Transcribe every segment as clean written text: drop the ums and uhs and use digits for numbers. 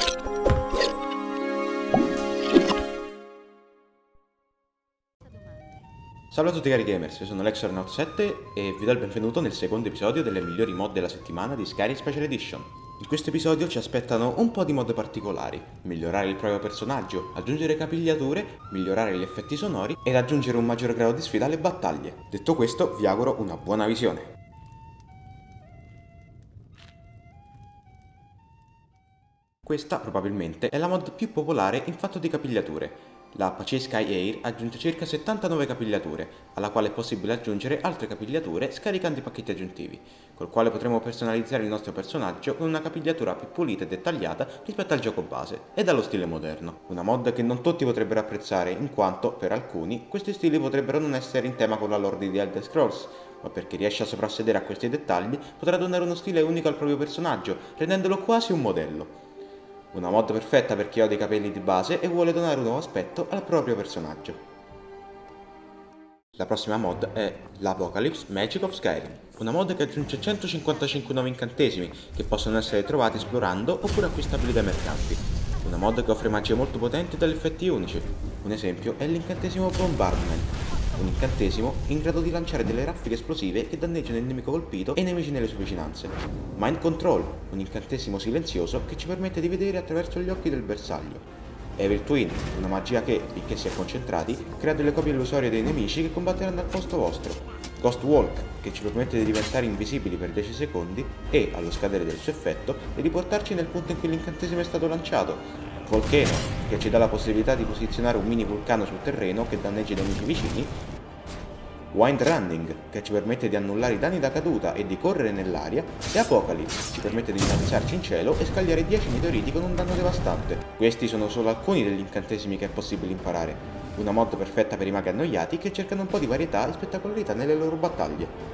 Salve a tutti cari gamers, io sono LexorNaut7 e vi do il benvenuto nel secondo episodio delle migliori mod della settimana di Skyrim Special Edition. In questo episodio ci aspettano un po' di mod particolari: migliorare il proprio personaggio, aggiungere capigliature, migliorare gli effetti sonori ed aggiungere un maggior grado di sfida alle battaglie. Detto questo, vi auguro una buona visione. Questa probabilmente è la mod più popolare in fatto di capigliature. La Apache Sky Air aggiunge circa 79 capigliature, alla quale è possibile aggiungere altre capigliature scaricando i pacchetti aggiuntivi, col quale potremo personalizzare il nostro personaggio con una capigliatura più pulita e dettagliata rispetto al gioco base e dallo stile moderno. Una mod che non tutti potrebbero apprezzare, in quanto, per alcuni, questi stili potrebbero non essere in tema con la lore di The Elder Scrolls, ma per chi riesce a soprassedere a questi dettagli potrà donare uno stile unico al proprio personaggio, rendendolo quasi un modello. Una mod perfetta per chi odia i capelli di base e vuole donare un nuovo aspetto al proprio personaggio. La prossima mod è l'Apocalypse Magic of Skyrim, una mod che aggiunge 155 nuovi incantesimi che possono essere trovati esplorando oppure acquistabili dai mercanti. Una mod che offre magie molto potenti e dagli effetti unici. Un esempio è l'incantesimo Bombardment, un incantesimo in grado di lanciare delle raffiche esplosive che danneggiano il nemico colpito e i nemici nelle sue vicinanze. Mind Control, un incantesimo silenzioso che ci permette di vedere attraverso gli occhi del bersaglio. Evil Twin, una magia che, finché si è concentrati, crea delle copie illusorie dei nemici che combatteranno al posto vostro. Ghost Walk, che ci permette di diventare invisibili per 10 secondi e, allo scadere del suo effetto, di riportarci nel punto in cui l'incantesimo è stato lanciato. Volcano, che ci dà la possibilità di posizionare un mini vulcano sul terreno che danneggia i nemici vicini. Wind Running, che ci permette di annullare i danni da caduta e di correre nell'aria, e Apocalypse, ci permette di innalzarci in cielo e scagliare 10 meteoriti con un danno devastante. Questi sono solo alcuni degli incantesimi che è possibile imparare. Una mod perfetta per i maghi annoiati che cercano un po' di varietà e spettacolarità nelle loro battaglie.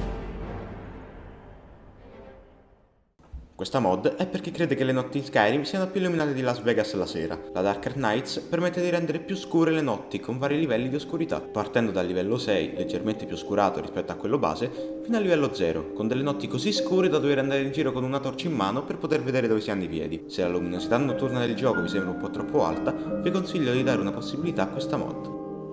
Questa mod è per chi crede che le notti in Skyrim siano più illuminate di Las Vegas la sera. La Darker Nights permette di rendere più scure le notti con vari livelli di oscurità, partendo dal livello 6, leggermente più oscurato rispetto a quello base, fino al livello 0, con delle notti così scure da dover andare in giro con una torcia in mano per poter vedere dove si hanno i piedi. Se la luminosità notturna del gioco vi sembra un po' troppo alta, vi consiglio di dare una possibilità a questa mod.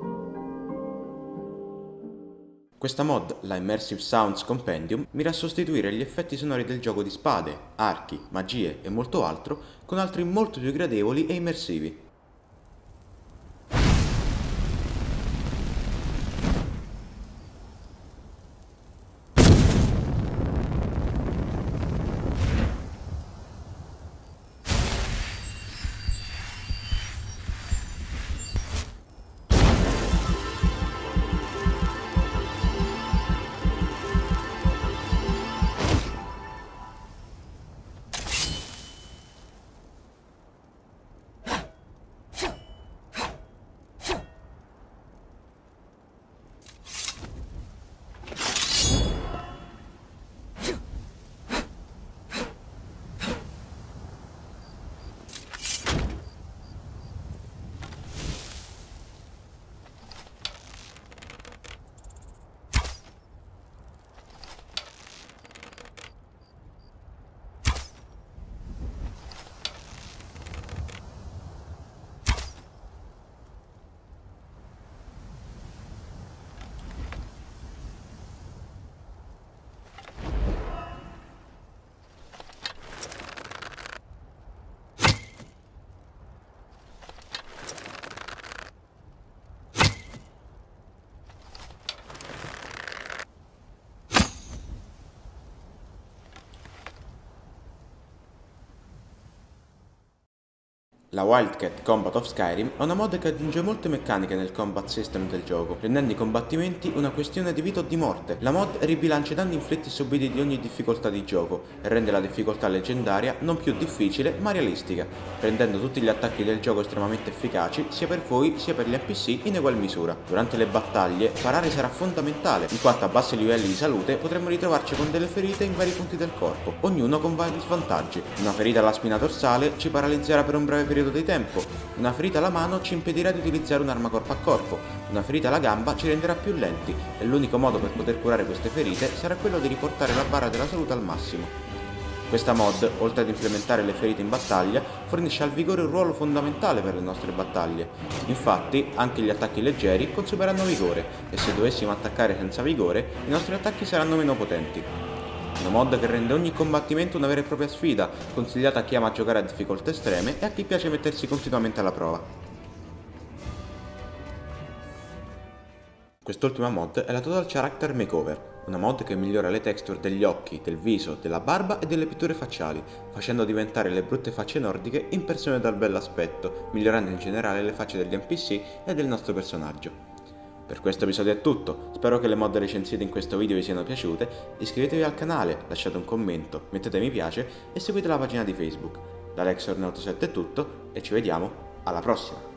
Questa mod, la Immersive Sounds Compendium, mira a sostituire gli effetti sonori del gioco di spade, archi, magie e molto altro con altri molto più gradevoli e immersivi. La Wildcat Combat of Skyrim è una mod che aggiunge molte meccaniche nel combat system del gioco, rendendo i combattimenti una questione di vita o di morte. La mod ribilancia i danni inflitti e subiti di ogni difficoltà di gioco e rende la difficoltà leggendaria non più difficile ma realistica, rendendo tutti gli attacchi del gioco estremamente efficaci sia per voi sia per gli NPC in egual misura. Durante le battaglie parare sarà fondamentale, in quanto a bassi livelli di salute potremmo ritrovarci con delle ferite in vari punti del corpo, ognuno con vari svantaggi. Una ferita alla spina dorsale ci paralizzerà per un breve periodo di tempo, una ferita alla mano ci impedirà di utilizzare un'arma corpo a corpo, una ferita alla gamba ci renderà più lenti e l'unico modo per poter curare queste ferite sarà quello di riportare la barra della salute al massimo. Questa mod, oltre ad implementare le ferite in battaglia, fornisce al vigore un ruolo fondamentale per le nostre battaglie. Infatti, anche gli attacchi leggeri consumeranno vigore e se dovessimo attaccare senza vigore, i nostri attacchi saranno meno potenti. Una mod che rende ogni combattimento una vera e propria sfida, consigliata a chi ama giocare a difficoltà estreme e a chi piace mettersi continuamente alla prova. Quest'ultima mod è la Total Character Makeover, una mod che migliora le texture degli occhi, del viso, della barba e delle pitture facciali, facendo diventare le brutte facce nordiche in persone dal bell'aspetto, migliorando in generale le facce degli NPC e del nostro personaggio. Per questo episodio è tutto, spero che le mod recensite in questo video vi siano piaciute, iscrivetevi al canale, lasciate un commento, mettete mi piace e seguite la pagina di Facebook. Da LexorNauta7 è tutto e ci vediamo alla prossima!